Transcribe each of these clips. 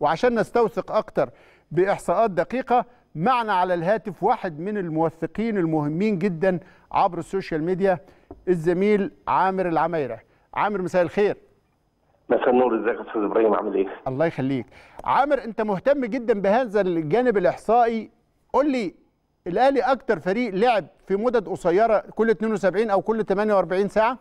وعشان نستوثق اكتر باحصاءات دقيقه، معنا على الهاتف واحد من الموثقين المهمين جدا عبر السوشيال ميديا، الزميل عامر العمايره. عامر، مساء الخير. مساء النور، ازيك يا استاذ ابراهيم، عامل ايه؟ الله يخليك. عامر، انت مهتم جدا بهذا الجانب الاحصائي، قول لي الاهلي اكتر فريق لعب في مدد قصيره كل 72 او كل 48 ساعه؟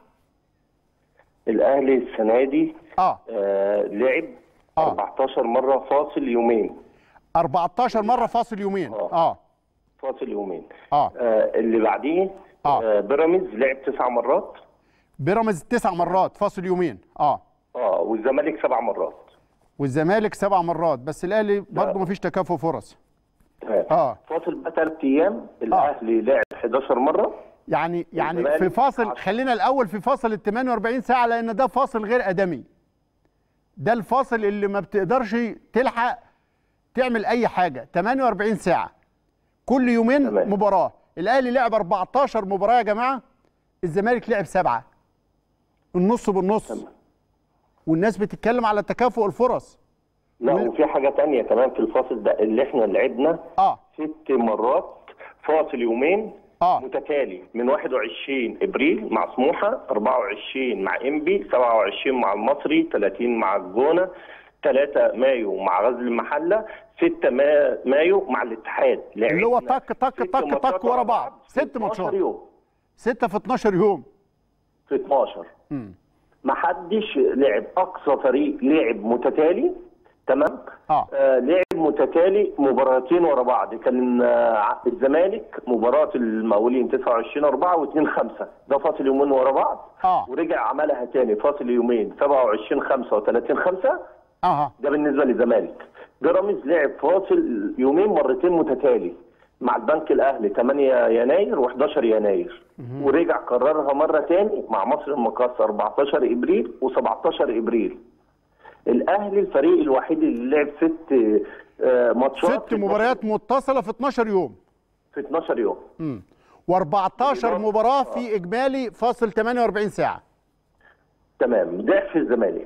الاهلي السنه دي لعب 14 مره فاصل يومين. 14 مره فاصل يومين. فاصل يومين. اللي بعديه بيراميدز لعب 9 مرات. بيراميدز 9 مرات فاصل يومين. والزمالك 7 مرات. والزمالك 7 مرات، بس الاهلي برضه مفيش تكافؤ فرص. فاصل بقى 3 ايام الاهلي لعب 11 مره. يعني في فاصل، خلينا الاول في فاصل ال 48 ساعه، لان ده فاصل غير ادمي. ده الفاصل اللي ما بتقدرش تلحق تعمل اي حاجه. 48 ساعه كل يومين مباراه. الاهلي لعب 14 مباراه يا جماعه، الزمالك لعب 7، النص بالنص. والناس بتتكلم على تكافؤ الفرص. لا، وفي حاجه ثانيه كمان في الفاصل ده، اللي احنا لعبنا 6 مرات فاصل يومين متتالي، من 21 ابريل مع سموحه، 24 مع انبي، 27 مع المصري، 30 مع الجونه، 3 مايو مع غزل المحله، 6 مايو مع الاتحاد. اللي هو طق طق طق طق ورا بعض، 6 ماتشات. 6 في 12 يوم. في 12. ما حدش لعب، اقصى فريق لعب متتالي. تمام. لعب متتالي مباراتين ورا بعض. كان الزمالك مباراه المقاولين 29/4 و2/5، ده فاصل يومين ورا بعض. ورجع عملها تاني فاصل يومين 27/5 و30/5. ده بالنسبه للزمالك. بيراميدز لعب فاصل يومين مرتين متتالي مع البنك الاهلي 8 يناير و11 يناير. ورجع كررها مره تاني مع مصر المقاصه 14 ابريل و17 ابريل. الاهلي الفريق الوحيد اللي لعب 6 ماتشات، 6 مباريات متصله في 12 يوم. في 12 يوم. و14 مباراه في اجمالي فاصل 48 ساعه. تمام. ضعف الزمالك.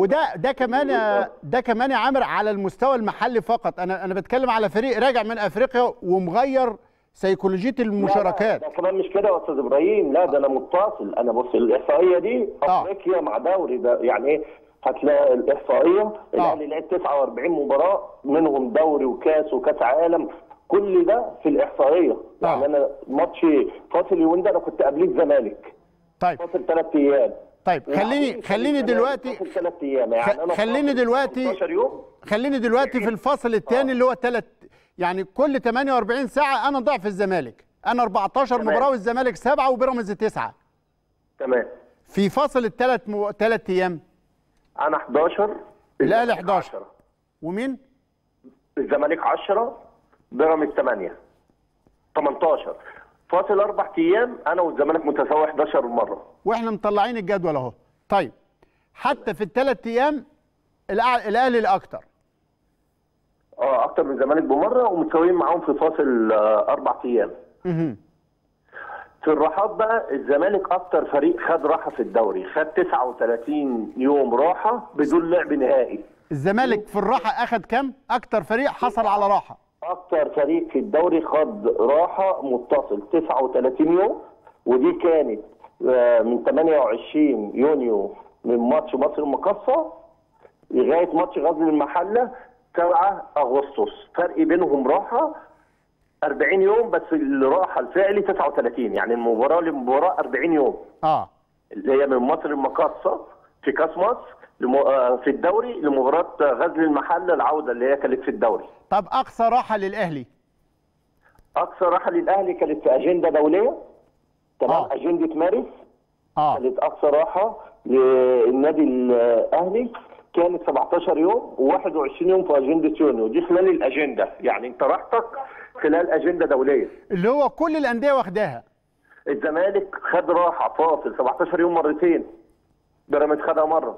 ده كمان يا عامر على المستوى المحلي فقط. انا بتكلم على فريق راجع من افريقيا ومغير سيكولوجيه المشاركات. لا ده كمان مش كده يا استاذ ابراهيم. لا، ده انا متصل. انا بص، الاحصائيه دي افريقيا مع دوري، ده يعني ايه؟ هتلاقي الاحصائيه الاهلي لعب 49 مباراه، منهم دوري وكاس وكاس عالم، كل ده في الاحصائيه. يعني انا ماتش فاصل يومين ده انا كنت قبليه الزمالك. طيب. فاصل 3 ايام. طيب خليني دلوقتي فاصل 3 ايام، يعني انا خليني دلوقتي في الفاصل الثاني اللي هو يعني كل 48 ساعه انا ضعف الزمالك. انا 14 مباراه والزمالك 7 وبيراميدز 9. تمام. في فاصل الثلاث ايام انا 11، الاهلي 11 ومين؟ الزمالك 10، بيراميدز 8، 18. فاصل 4 ايام انا والزمالك متساوي 11 مره، واحنا مطلعين الجدول اهو. طيب حتى في الثلاث ايام الاهلي الاكثر. اكتر من الزمالك بمره، ومتساويين معاهم في فاصل 4 ايام. في الراحات بقى الزمالك اكتر فريق خد راحه في الدوري، خد 39 يوم راحه بدون لعب نهائي. الزمالك في الراحه اخد كام؟ اكتر فريق حصل على راحه. اكتر فريق في الدوري خد راحه متصل 39 يوم، ودي كانت من 28 يونيو من ماتش مصر المقاصه لغايه ماتش غزل المحله 7 اغسطس. فرق بينهم راحه 40 يوم، بس الراحه الفعلي 39، يعني المباراه لمباراه 40 يوم. اللي هي من مصر المقاصه في كاس مصر في الدوري لمباراه غزل المحله العوده اللي هي كانت في الدوري. طب اقصى راحه للاهلي؟ اقصى راحه للاهلي كانت في اجنده دوليه. تمام. اجنده مارس كانت اقصى راحه للنادي الاهلي، كانت 17 يوم و21 يوم في اجنده يونيو. دي خلال الاجنده، يعني انت راحتك خلال اجنده دوليه اللي هو كل الانديه واخداها. الزمالك خد راحه فاصل 17 يوم مرتين، بيراميدز خدها مره.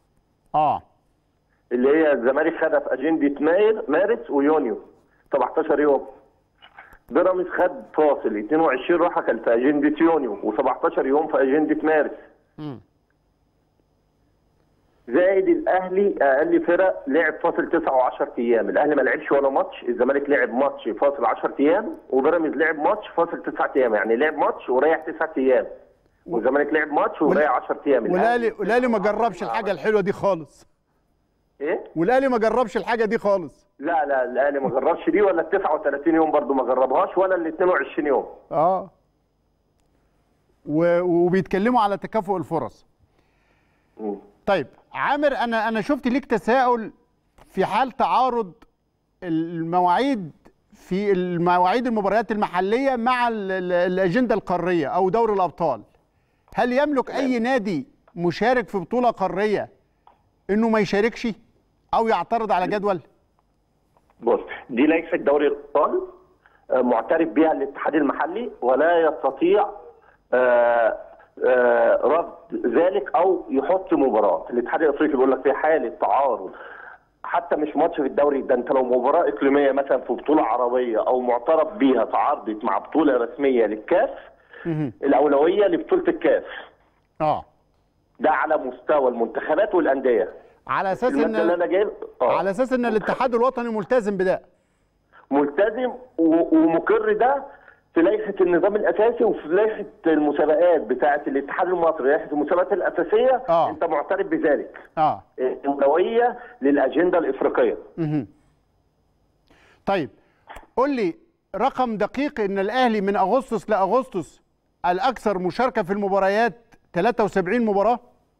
اللي هي الزمالك خدها في اجنده مارس ويونيو 17 يوم. بيراميدز خد فاصل 22 راحه كانت في اجنده يونيو و17 يوم في اجنده مارس. زائد الاهلي اقل فرق لعب فاصل 9 و10 ايام، الاهلي ما لعبش ولا ماتش، الزمالك لعب ماتش فاصل 10 ايام، وبيراميدز لعب ماتش فاصل 9 ايام، يعني لعب ماتش وريح 9 ايام، والزمالك لعب ماتش وريح 10 ايام. والاهلي ما جربش الحاجه الحلوه دي خالص. ايه؟ والاهلي ما جربش الحاجه دي خالص. لا الاهلي ما جربش دي، ولا ال 39 يوم برضه ما جربهاش، ولا ال 22 يوم. وبيتكلموا على تكافؤ الفرص. طيب عامر، انا شفت ليك تساؤل في حال تعارض المواعيد في المواعيد المباريات المحليه مع الاجنده القاريه او دوري الابطال. هل يملك اي نادي مشارك في بطوله قاريه انه ما يشاركش او يعترض على جدول؟ بص، دي ليست دوري الابطال معترف بها الاتحاد المحلي، ولا يستطيع رفض ذلك او يحط مباراه. الاتحاد الافريقي بيقول لك في حاله تعارض، حتى مش ماتش في الدوري ده، انت لو مباراه اقليميه مثلا في بطوله عربيه او معترف بيها تعارضت مع بطوله رسميه للكاف، الاولويه لبطوله الكاف. ده على مستوى المنتخبات والانديه، على اساس على اساس ان الاتحاد الوطني ملتزم بده، ملتزم ومقر ده في لائحه النظام الاساسي، وفي لائحه المسابقات بتاعه الاتحاد المصري، لائحه المسابقات الاساسيه. انت معترف بذلك. الاولويه للاجنده الافريقيه. طيب قول لي رقم دقيق ان الاهلي من اغسطس لاغسطس الاكثر مشاركه في المباريات 73 مباراه.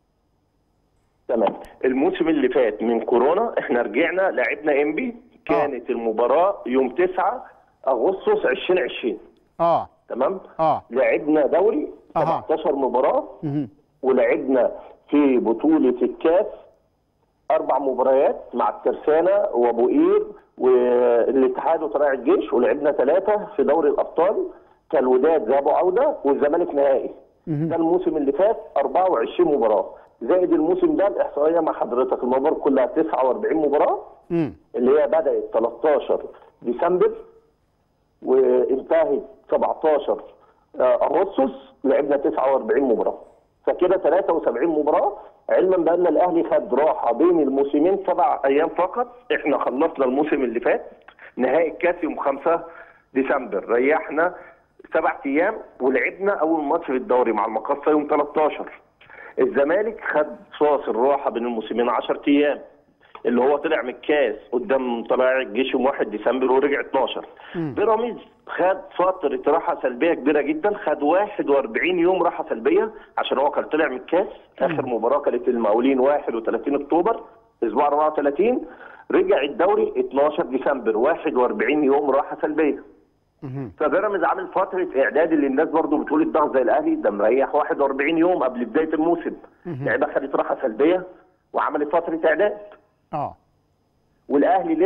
تمام. الموسم اللي فات من كورونا احنا رجعنا لعبنا انبي، كانت المباراه يوم 9 اغسطس 2020. تمام. لعبنا دوري 17 مباراه، ولعبنا في بطوله الكاس 4 مباريات مع الترسانه وابو قير والاتحاد وطلائع الجيش، ولعبنا 3 في دوري الابطال، كالوداد ذهاب وعوده والزمالك نهائي. ده الموسم اللي فات 24 مباراه، زائد الموسم ده الاحصائيه مع حضرتك، المباراه كلها 49 مباراه اللي هي بدات 13 ديسمبر وانتهت 17 اغسطس، لعبنا 49 مباراه، فكده 73 مباراه. علما بان الاهلي خد راحه بين الموسمين 7 ايام فقط. احنا خلصنا الموسم اللي فات نهائي الكاس يوم 5 ديسمبر، ريحنا 7 ايام ولعبنا اول ماتش في الدوري مع المقصه يوم 13. الزمالك خد فاصل راحه بين الموسمين 10 ايام، اللي هو طلع من الكاس قدام طلائع الجيش يوم 1 ديسمبر ورجع 12. بيراميدز خد فتره راحه سلبيه كبيره جدا، خد 41 يوم راحه سلبيه عشان هو كان طلع من الكاس. اخر مباراه كانت المقاولين 31 اكتوبر اسبوع 34، رجع الدوري 12 ديسمبر 41 يوم راحه سلبيه. فبيراميدز عامل فتره اعداد اللي الناس برضو بتقول الضغط زي الاهلي، ده مريح 41 يوم قبل بدايه الموسم. لعيبه خدت راحه سلبيه وعملت فتره اعداد. والاهلي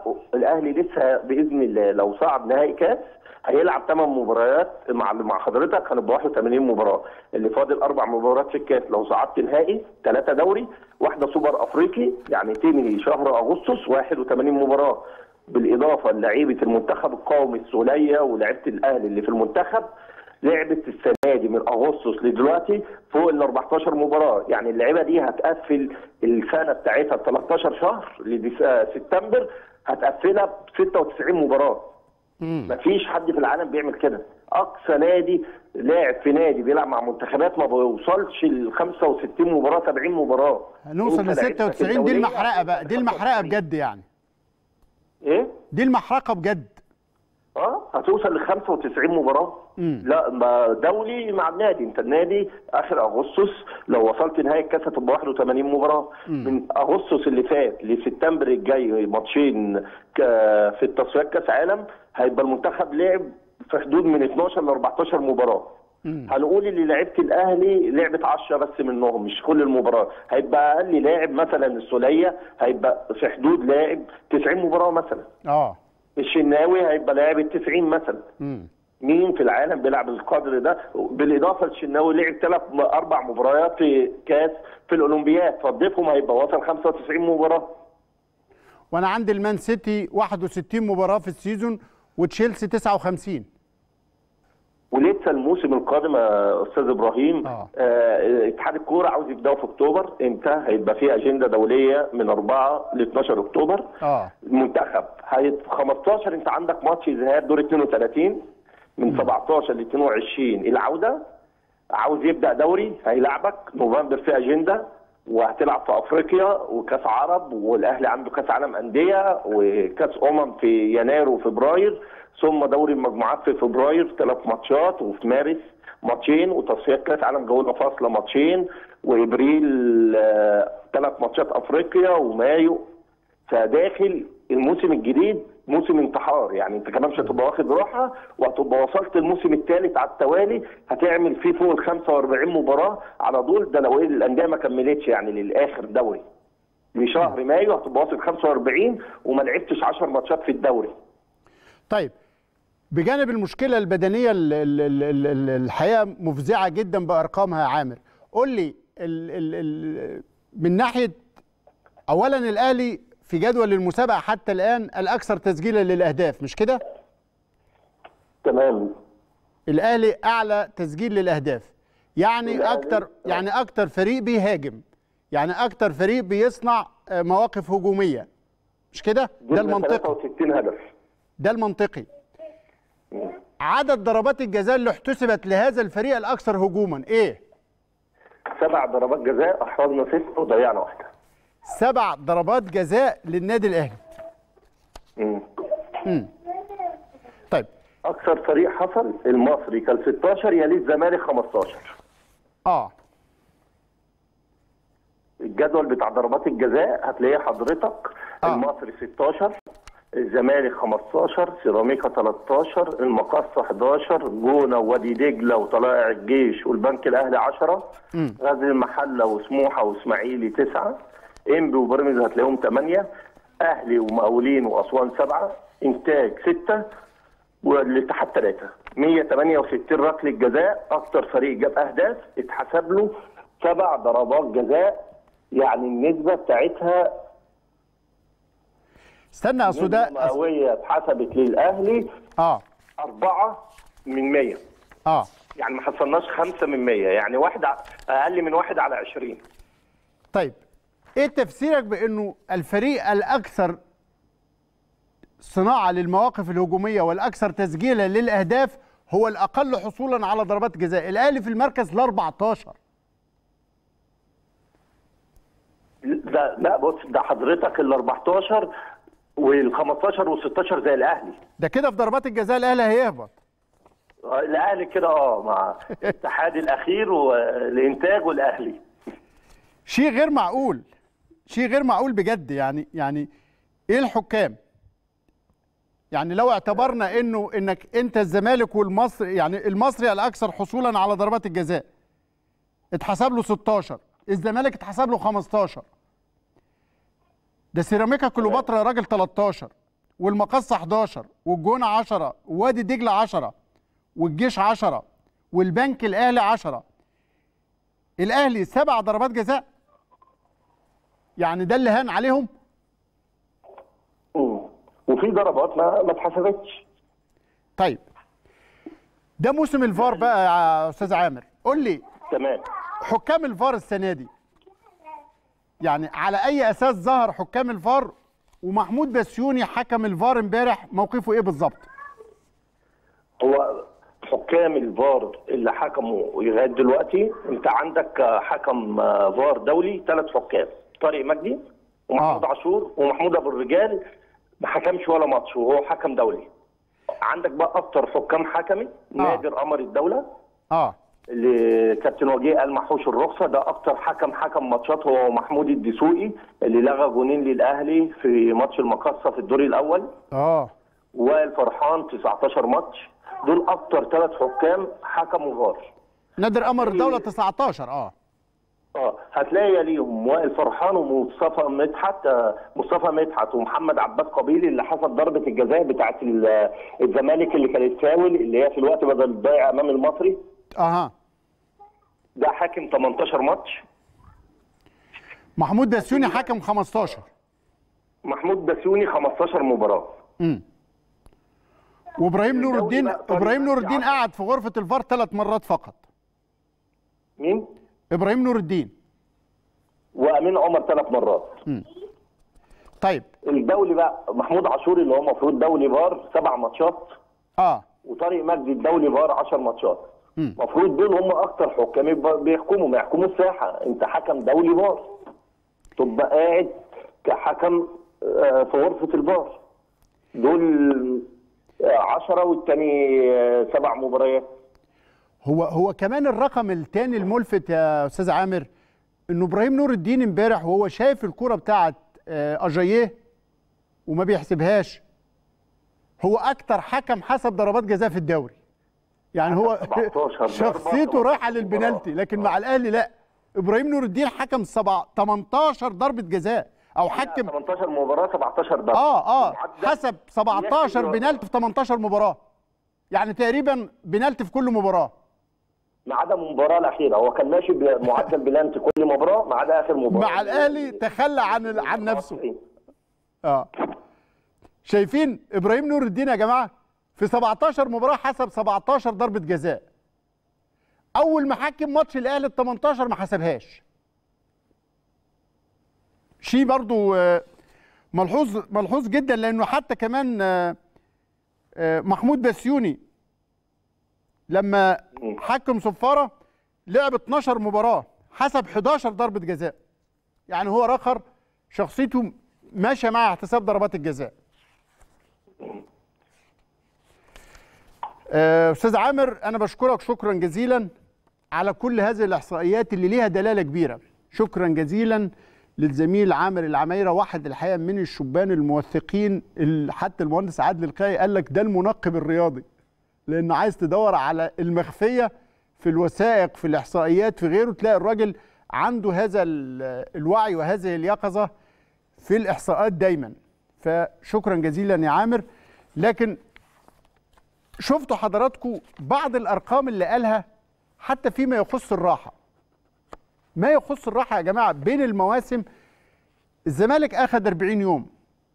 لسه باذن الله لو صعد نهائي كاس هيلعب 8 مباريات مع حضرتك، هنبقى 81 مباراه، اللي فاضل 4 مباريات في الكاس لو صعدت نهائي، 3 دوري، واحده سوبر افريقي، يعني تنهي شهر اغسطس 81 مباراه، بالاضافه للعيبه المنتخب القومي السوليه ولاعيبه الاهلي اللي في المنتخب. لعبت السنه دي من اغسطس لدلوقتي فوق ال 14 مباراه، يعني اللعيبه دي هتقفل السنه بتاعتها 13 شهر لسبتمبر، هتقفلها ب 96 مباراه. مفيش حد في العالم بيعمل كده. اقصى نادي لاعب في نادي بيلعب مع منتخبات ما بيوصلش ل 65 مباراه 70 مباراه. هنوصل ل 96. دي المحرقه بقى، دي المحرقه بجد يعني. ايه؟ دي المحرقه بجد. هتوصل ل 95 مباراه. لا ما دولي مع النادي، انت النادي اخر اغسطس لو وصلت نهائي الكاس هتبقى 81 مباراه. من اغسطس اللي فات لسبتمبر الجاي ماتشين في التصفيات كاس عالم، هيبقى المنتخب لعب في حدود من 12 ل 14 مباراه. هنقول اللي لعيبه الاهلي لعبت 10 بس منهم، مش كل المباراه، هيبقى اقل لاعب مثلا السوليه هيبقى في حدود لاعب 90 مباراه مثلا. الشناوي هيبقى لاعب ال 90 مثلا. مين في العالم بيلعب القدر ده؟ بالاضافه للشناوي لعب 4 مباريات في كاس في الاولمبياد، فضيفهم هيبقى وصل 95 مباراه. وانا عندي المان سيتي 61 مباراه في السيزون وتشيلسي 59. ولسه الموسم القادم يا استاذ ابراهيم اتحاد الكوره عاوز يبداوا في اكتوبر. امتى؟ هيبقى في اجنده دوليه من 4 ل 12 اكتوبر. المنتخب 15 انت عندك ماتش ذهاب دور 32 من 17 ل 22 العوده. عاوز يبدا دوري، هيلعبك نوفمبر في اجنده، وهتلعب في افريقيا وكاس عرب، والاهلي عنده كاس عالم انديه وكاس في يناير وفبراير، ثم دوري المجموعات في فبراير 3 ماتشات، وفي مارس ماتشين، وتصفيات كاس عالم جوله فاصله ماتشين، وابريل 3 ماتشات افريقيا، ومايو. فداخل الموسم الجديد موسم انتحار، يعني انت كمان مش هتبقى واخد راحه، وهتبقى وصلت الموسم الثالث على التوالي هتعمل فيه فوق ال 45 مباراه على طول. ده لو الانديه ما كملتش يعني للاخر دوري لشهر مايو هتبقى واصل 45 وما لعبتش 10 ماتشات في الدوري. طيب بجانب المشكله البدنيه الحقيقه مفزعه جدا بارقامها يا عامر، قول لي من ناحيه اولا الاهلي في جدول المسابقه حتى الان الاكثر تسجيلا للاهداف، مش كده؟ تمام. الاهلي اعلى تسجيل للاهداف، يعني اكتر فريق بيهاجم، يعني اكتر فريق بيصنع مواقف هجوميه، مش كده؟ ده المنطقي. 63 هدف. ده المنطقي. عدد ضربات الجزاء اللي احتسبت لهذا الفريق الاكثر هجوما ايه؟ 7 ضربات جزاء، احرزنا 6 وضيعنا 1. 7 ضربات جزاء للنادي الاهلي. طيب اكثر فريق حصل المصري كان 16، يليه الزمالك 15. الجدول بتاع ضربات الجزاء هتلاقيه حضرتك. المصري 16، الزمالك 15، سيراميكا 13، المقصه 11، جونه ووادي دجله وطلائع الجيش والبنك الاهلي 10، غزل المحله وسموحه واسماعيلي 9، انبي وبيراميدز هتلاقيهم 8، اهلي ومقاولين واسوان 7، انتاج 6، والاتحاد 3. 168 ركله جزاء، اكتر فريق جاب اهداف اتحسب له 7 ضربات جزاء، يعني النسبه بتاعتها استنى يا سوداء مئويه اتحسبت للاهلي 4 من 100. يعني ما حصلناش 5 من 100، يعني اقل من 1 على 20. طيب ايه تفسيرك بانه الفريق الاكثر صناعه للمواقف الهجوميه والاكثر تسجيلا للاهداف هو الاقل حصولا على ضربات جزاء؟ الاهلي في المركز ال14. لا بص، ده حضرتك ال14 وال15 وال16 زي الاهلي. ده كده في ضربات الجزاء الاهلي هيهبط. الاهلي كده مع الاتحاد الاخير والانتاج والاهلي. شيء غير معقول، شيء غير معقول بجد. يعني ايه الحكام؟ يعني لو اعتبرنا انك انت الزمالك والمصري، يعني المصري الاكثر حصولا على ضربات الجزاء اتحسب له 16، الزمالك اتحسب له 15، ده سيراميكا كليوباترا يا راجل 13، والمقصه 11، والجونه 10، ووادي دجله 10، والجيش 10، والبنك الاهلي 10. الاهلي 7 ضربات جزاء، يعني ده اللي هان عليهم. وفي ضربات ما اتحسبتش. طيب ده موسم الفار بقى يا استاذ عامر، قول لي. تمام. حكام الفار السنه دي يعني على اي اساس ظهر حكام الفار؟ ومحمود بسيوني حكم الفار امبارح موقفه ايه بالظبط؟ هو حكام الفار اللي حكموا لغايه دلوقتي، انت عندك حكم فار دولي 3 حكام، طارق مجدي ومحمود عاشور ومحمود ابو الرجال، ما حكمش ولا ماتش وهو حكم دولي. عندك بقى اكتر حكام حكمت نادر قمر الدوله اللي كابتن وجيه قال محوش الرخصه، ده اكتر حكم ماتشات هو محمود الدسوقي اللي لغى جونين للاهلي في ماتش المقصه في الدور الاول. وائل فرحان 19 ماتش. دول اكتر 3 حكام حكموا فار. نادر قمر الدوله 19. هتلاقي ليهم وائل فرحان ومصطفى مدحت ومحمد عباس قبيلي اللي حصل ضربه الجزاء بتاعت الزمالك اللي كانت فاول، اللي هي في الوقت بدل الضايع امام المصري. ده حاكم 18 ماتش. محمود بسيوني حكم 15. محمود بسيوني 15 مباراه. وابراهيم نور الدين قعد في غرفه الفار 3 مرات فقط. مين؟ ابراهيم نور الدين. وامين عمر 3 مرات. طيب الدولي بقى محمود عاشور اللي هو المفروض دولي فار 7 ماتشات. وطارق مجدي الدولي فار 10 ماتشات. المفروض دول هم اكتر حكام بيحكموا، ما يحكموا الساحه. انت حكم دولي فار تبقى قاعد كحكم في غرفه الفار. دول 10 والتاني 7 مباريات. هو كمان الرقم الثاني الملفت يا استاذ عامر انه ابراهيم نور الدين امبارح وهو شايف الكرة بتاعت اجاييه وما بيحسبهاش، هو اكتر حكم حسب ضربات جزاء في الدوري. يعني هو شخصيته رايحه للبنالتي، لكن مع الاهلي لا، ابراهيم نور الدين حكم 18 ضربه جزاء او حكم 18 مباراه 17 ضربه. حسب 17 بنالتي في 18 مباراه، يعني تقريبا بنالتي في كل مباراه ما عدا المباراه الاخيره. هو كان ماشي بمعدل بلانتي كل مباراه ما عدا اخر مباراه مع الاهلي، تخلى عن نفسه. شايفين ابراهيم نور الدين يا جماعه في 17 مباراه حسب 17 ضربه جزاء. اول ما حكم ماتش الاهلي ال 18 ما حسبهاش. شيء برضو ملحوظ جدا، لانه حتى كمان محمود بسيوني لما حكم صفاره لعب 12 مباراه حسب 11 ضربه جزاء. يعني هو رخر شخصيته ماشيه مع احتساب ضربات الجزاء. استاذ عامر انا بشكرك شكرا جزيلا على كل هذه الاحصائيات اللي ليها دلاله كبيره. شكرا جزيلا للزميل عامر العمايره، واحد الحقيقه من الشبان الموثقين. حتى المهندس عادل القاي قال لك ده المنقب الرياضي، لانه عايز تدور على المخفيه في الوثائق في الاحصائيات في غيره، تلاقي الراجل عنده هذا الوعي وهذه اليقظه في الاحصاءات دايما. فشكرا جزيلا يا عامر. لكن شفتوا حضراتكم بعض الارقام اللي قالها حتى فيما يخص الراحه. ما يخص الراحه يا جماعه بين المواسم، الزمالك اخذ 40 يوم.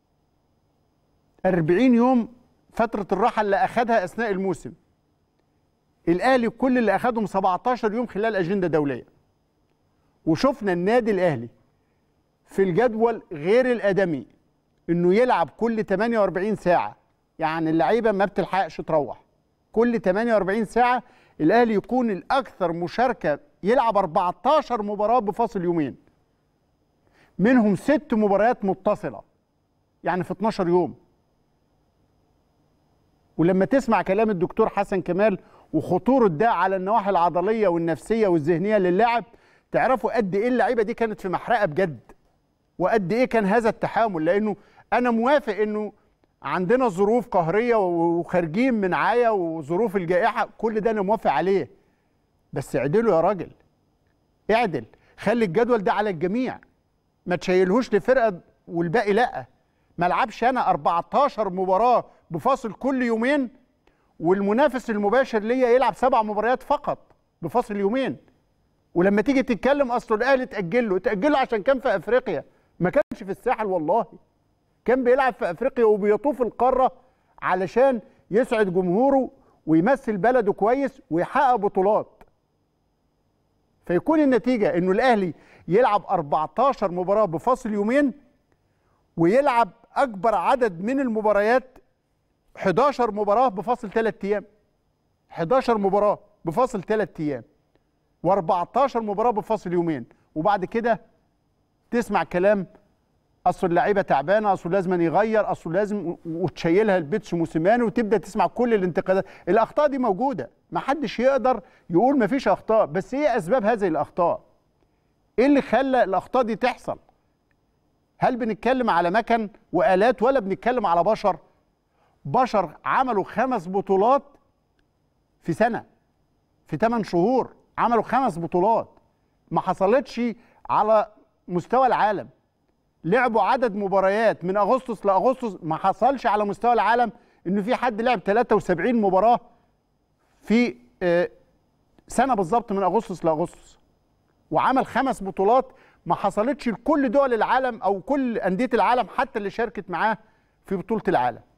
40 يوم فتره الراحه اللي اخذها اثناء الموسم. الاهلي كل اللي اخذهم 17 يوم خلال اجنده دوليه. وشفنا النادي الاهلي في الجدول غير الادمي انه يلعب كل 48 ساعه، يعني اللعيبه ما بتلحقش تروح. كل 48 ساعه الاهلي يكون الاكثر مشاركه، يلعب 14 مباراه بفاصل يومين، منهم 6 مباريات متصله، يعني في 12 يوم. ولما تسمع كلام الدكتور حسن كمال وخطوره ده على النواحي العضليه والنفسيه والذهنيه للاعب، تعرفوا قد ايه اللعيبه دي كانت في محرقه بجد، وقد ايه كان هذا التحامل. لانه انا موافق انه عندنا ظروف قهريه وخارجين من عايه وظروف الجائحه، كل ده انا موافق عليه، بس اعدلوا يا راجل، اعدل، خلي الجدول ده على الجميع، ما تشيلهوش لفرقه والباقي لا. ما العبش انا 14 مباراه بفاصل كل يومين والمنافس المباشر ليا يلعب 7 مباريات فقط بفاصل يومين. ولما تيجي تتكلم اصل الاهلي تاجله عشان كان في افريقيا، ما كانش في الساحل والله، كان بيلعب في افريقيا وبيطوف القاره علشان يسعد جمهوره ويمثل بلده كويس ويحقق بطولات. فيكون النتيجه انه الاهلي يلعب 14 مباراه بفاصل يومين، ويلعب اكبر عدد من المباريات 11 مباراه بفاصل 3 ايام. 11 مباراه بفاصل 3 ايام و14 مباراه بفاصل يومين. وبعد كده تسمع كلام اصل اللعيبه تعبانه، اصل لازم يغير، اصل لازم، وتشيلها البيتسو موسيماني، وتبدا تسمع كل الانتقادات. الاخطاء دي موجوده، ما حدش يقدر يقول ما فيش اخطاء، بس ايه اسباب هذه الاخطاء؟ ايه اللي خلى الاخطاء دي تحصل؟ هل بنتكلم على مكن والات ولا بنتكلم على بشر؟ بشر عملوا 5 بطولات في سنه، في 8 شهور عملوا 5 بطولات ما حصلتش على مستوى العالم. لعبوا عدد مباريات من اغسطس لاغسطس ما حصلش على مستوى العالم انه في حد لعب 73 مباراه في سنه بالظبط من اغسطس لاغسطس، وعمل 5 بطولات ما حصلتش لكل دول العالم او كل انديه العالم حتى اللي شاركت معاه في بطوله العالم.